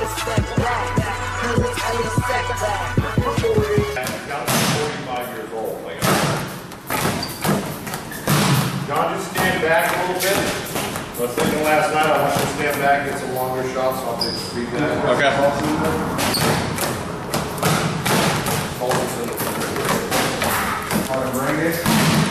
step back. Ellie step back. 45 years old. Like, John, just stand back a little bit. I was thinking last night, I want you to stand back, get some longer shots, so I'll just speak that. Okay. Hold this in the Want to bring it?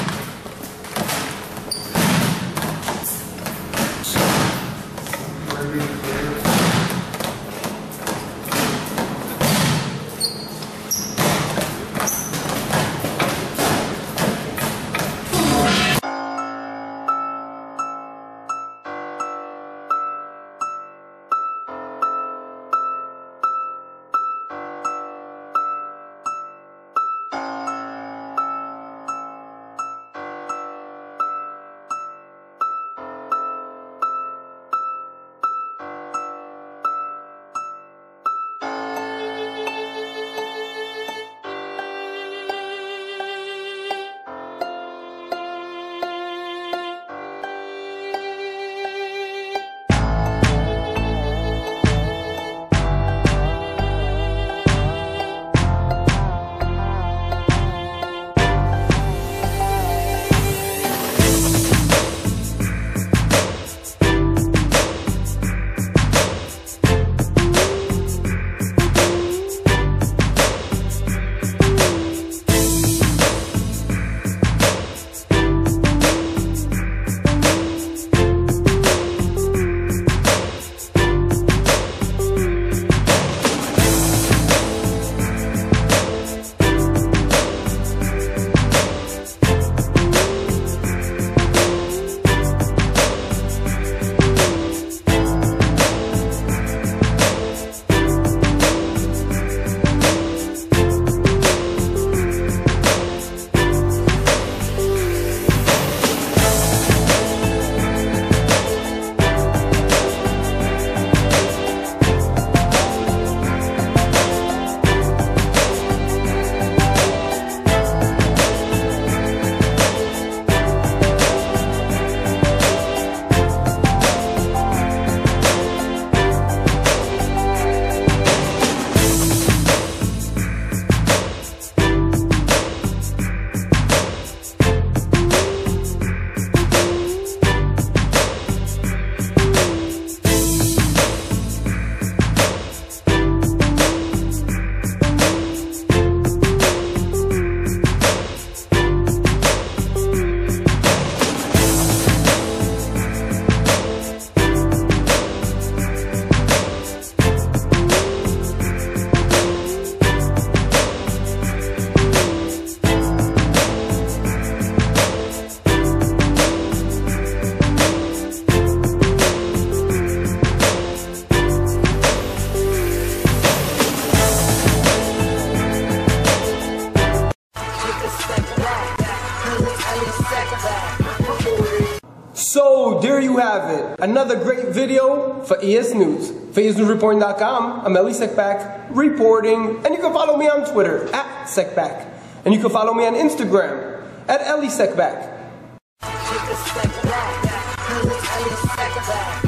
So there you have it, another great video for ES News. For EsNewsReporting.com, I'm Ellie Sekback reporting, and you can follow me on Twitter at Sekback, and you can follow me on Instagram at Ellie Sekback.